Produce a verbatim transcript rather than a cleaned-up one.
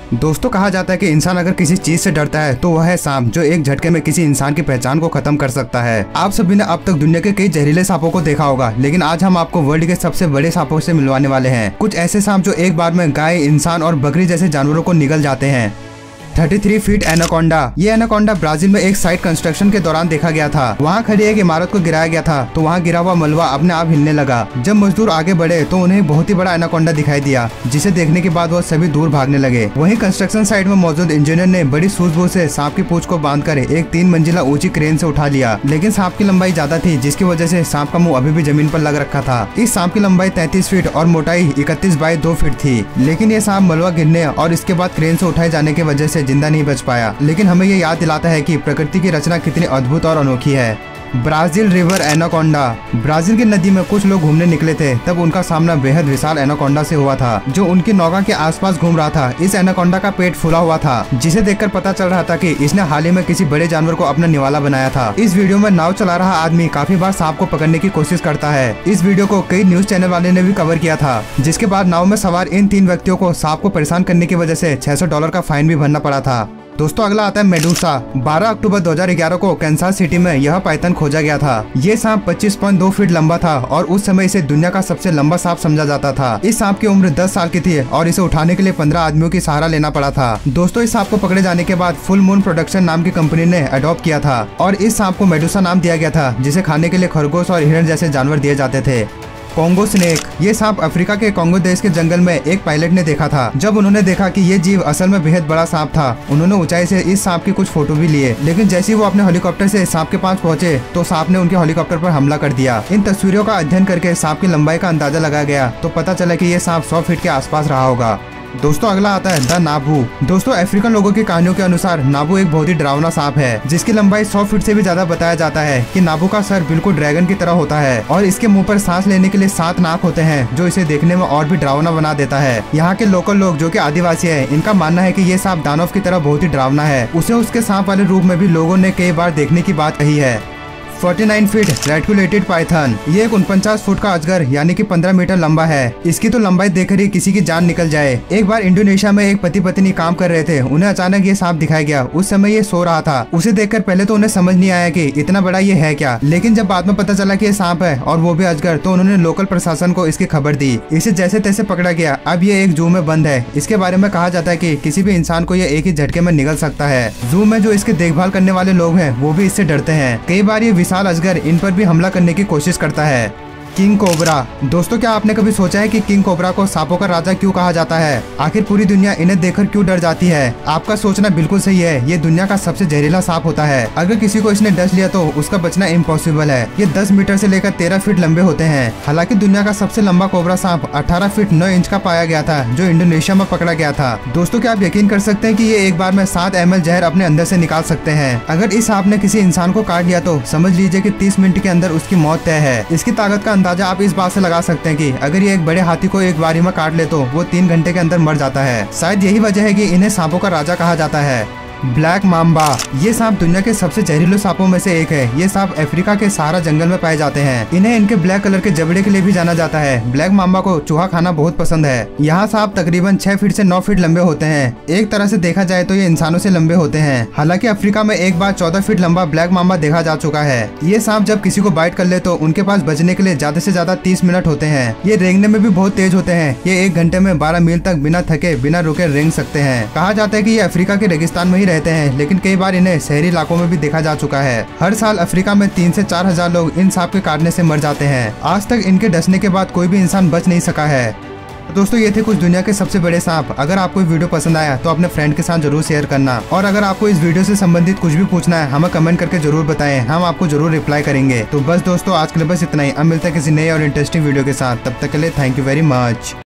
दोस्तों कहा जाता है कि इंसान अगर किसी चीज से डरता है तो वह है सांप, जो एक झटके में किसी इंसान की पहचान को खत्म कर सकता है। आप सभी ने अब तक दुनिया के कई जहरीले सांपों को देखा होगा, लेकिन आज हम आपको वर्ल्ड के सबसे बड़े सांपों से मिलवाने वाले हैं। कुछ ऐसे सांप जो एक बार में गाय, इंसान और बकरी जैसे जानवरों को निगल जाते हैं। तैंतीस फीट एनाकोंडा। ये एनाकोंडा ब्राजील में एक साइट कंस्ट्रक्शन के दौरान देखा गया था। वहाँ खड़ी एक इमारत को गिराया गया था तो वहाँ गिरा हुआ मलबा अपने आप हिलने लगा। जब मजदूर आगे बढ़े तो उन्हें बहुत ही बड़ा एनाकोंडा दिखाई दिया, जिसे देखने के बाद वो सभी दूर भागने लगे। वहीं कंस्ट्रक्शन साइट में मौजूद इंजीनियर ने बड़ी सूझबूझ से सांप की पूंछ को बांधकर एक तीन मंजिला ऊंची क्रेन से उठा लिया, लेकिन सांप की लंबाई ज्यादा थी, जिसकी वजह से सांप का मुंह अभी भी जमीन पर लग रखा था। इस सांप की लंबाई तैंतीस फीट और मोटाई इकतीस बाई दो फीट थी, लेकिन ये सांप मलबा गिरने और इसके बाद क्रेन से उठाए जाने की वजह से जिंदा नहीं बच पाया। लेकिन हमें ये याद दिलाता है कि प्रकृति की रचना कितनी अद्भुत और अनोखी है। Brazil river anaconda. ब्राजील की नदी में कुछ लोग घूमने निकले थे, तब उनका सामना बेहद विशाल एनाकोंडा से हुआ था, जो उनकी नौका के आसपास घूम रहा था। इस एनाकोंडा का पेट फूला हुआ था, जिसे देखकर पता चल रहा था कि इसने हाल ही में किसी बड़े जानवर को अपना निवाला बनाया था। इस वीडियो में नाव चला रहा आदमी काफी बार सांप को पकड़ने की कोशिश करता है। इस वीडियो को कई न्यूज चैनल वाले ने भी कवर किया था, जिसके बाद नाव में सवार इन तीन व्यक्तियों को सांप को परेशान करने की वजह से छह सौ डॉलर का फाइन भी भरना पड़ा था। दोस्तों अगला आता है मेडूसा। बारह अक्टूबर दो हज़ार ग्यारह को कैंसास सिटी में यह पाइथन खोजा गया था। ये सांप पच्चीस पॉइंट दो फीट लंबा था और उस समय इसे दुनिया का सबसे लंबा सांप समझा जाता था। इस सांप की उम्र दस साल की थी और इसे उठाने के लिए पंद्रह आदमियों की सहारा लेना पड़ा था। दोस्तों इस सांप को पकड़े जाने के बाद फुल मून प्रोडक्शन नाम की कंपनी ने अडॉप्ट किया था और इस सांप को मेडूसा नाम दिया गया था, जिसे खाने के लिए खरगोश और हिरण जैसे जानवर दिए जाते थे। Congo snake. ये सांप अफ्रीका के कोंगो देश के जंगल में एक पायलट ने देखा था। जब उन्होंने देखा कि ये जीव असल में बेहद बड़ा सांप था, उन्होंने ऊंचाई से इस सांप की कुछ फोटो भी लिए, लेकिन जैसे ही वो अपने हेलीकॉप्टर से सांप के पास पहुंचे तो सांप ने उनके हेलीकॉप्टर पर हमला कर दिया। इन तस्वीरों का अध्ययन करके सांप की लंबाई का अंदाजा लगाया गया तो पता चला कि ये सांप सौ फीट के आसपास रहा होगा। दोस्तों अगला आता है द नाबू। दोस्तों अफ्रीकन लोगों की कहानियों के अनुसार नाबू एक बहुत ही डरावना सांप है, जिसकी लंबाई सौ फीट से भी ज्यादा बताया जाता है कि नाबू का सर बिल्कुल ड्रैगन की तरह होता है और इसके मुंह पर सांस लेने के लिए सात नाक होते हैं, जो इसे देखने में और भी डरावना बना देता है। यहाँ के लोकल लोग जो कि आदिवासी है, इनका मानना है कि ये सांप दानव की तरह बहुत ही डरावना है। उसे उसके सांप वाले रूप में भी लोगों ने कई बार देखने की बात कही है। उनचास फीट रेटिकुलेटेड पाइथन। ये एक उनचास फुट का अजगर यानी कि पंद्रह मीटर लंबा है। इसकी तो लंबाई देखकर ही किसी की जान निकल जाए। एक बार इंडोनेशिया में एक पति पत्नी काम कर रहे थे, उन्हें अचानक ये सांप दिखाई गया। उस समय ये सो रहा था। उसे देखकर पहले तो उन्हें समझ नहीं आया कि इतना बड़ा ये है क्या, लेकिन जब बाद में पता चला कि ये सांप है और वो भी अजगर, तो उन्होंने लोकल प्रशासन को इसकी खबर दी। इसे जैसे तैसे पकड़ा गया। अब ये एक जू में बंद है। इसके बारे में कहा जाता है कि किसी भी इंसान को ये एक ही झटके में निगल सकता है। जू में जो इसकी देखभाल करने वाले लोग हैं वो भी इससे डरते हैं। कई बार ये विशाल अजगर इन पर भी हमला करने की कोशिश करता है। King cobra. दोस्तों क्या आपने कभी सोचा है कि किंग कोबरा को सांपों का राजा क्यों कहा जाता है? आखिर पूरी दुनिया इन्हें देखकर क्यों डर जाती है? आपका सोचना बिल्कुल सही है। ये दुनिया का सबसे जहरीला सांप होता है। अगर किसी को इसने डस लिया तो उसका बचना इम्पॉसिबल है। ये दस मीटर से लेकर तेरह फीट लंबे होते हैं। हालांकि दुनिया का सबसे लंबा कोबरा सांप अठारह फीट नौ इंच का पाया गया था, जो इंडोनेशिया में पकड़ा गया था। दोस्तों क्या आप यकीन कर सकते हैं कि ये एक बार में सात एम एल जहर अपने अंदर से निकाल सकते हैं? अगर इस सांप ने किसी इंसान को काट लिया तो समझ लीजिए कि तीस मिनट के अंदर उसकी मौत तय है। इसकी ताकत का अंदाजा आप इस बात से लगा सकते हैं कि अगर ये एक बड़े हाथी को एक बारी में काट ले तो वो तीन घंटे के अंदर मर जाता है। शायद यही वजह है कि इन्हें सांपों का राजा कहा जाता है। Black mamba. ये सांप दुनिया के सबसे जहरीले सांपों में से एक है। ये सांप अफ्रीका के सहारा जंगल में पाए जाते हैं। इन्हें इनके ब्लैक कलर के जबड़े के लिए भी जाना जाता है। ब्लैक माम्बा को चूहा खाना बहुत पसंद है। यहाँ सांप तकरीबन छह फीट से नौ फीट लंबे होते हैं। एक तरह से देखा जाए तो ये इंसानों से लंबे होते हैं। हालांकि अफ्रीका में एक बार चौदह फीट लंबा ब्लैक माम्बा देखा जा चुका है। ये सांप जब किसी को बाइट कर ले तो उनके पास बचने के लिए ज्यादा से ज्यादा तीस मिनट होते हैं। ये रेंगने में भी बहुत तेज होते हैं। ये एक घंटे में बारह मील तक बिना थके बिना रुके रेंग सकते हैं। कहा जाता है कि ये अफ्रीका के रेगिस्तान में ही रहते हैं, लेकिन कई बार इन्हें शहरी इलाकों में भी देखा जा चुका है। हर साल अफ्रीका में तीन से चार हजार लोग इन सांप के काटने से मर जाते हैं। आज तक इनके डसने के बाद कोई भी इंसान बच नहीं सका है। दोस्तों ये थे कुछ दुनिया के सबसे बड़े सांप। अगर आपको वीडियो पसंद आया तो अपने फ्रेंड के साथ जरूर शेयर करना, और अगर आपको इस वीडियो से संबंधित कुछ भी पूछना है हमें कमेंट करके जरूर बताएं, हम आपको जरूर रिप्लाई करेंगे। तो बस दोस्तों आज के लिए बस इतना ही। अब मिलते हैं किसी नए और इंटरेस्टिंग वीडियो के साथ। तब तक के लिए थैंक यू वेरी मच।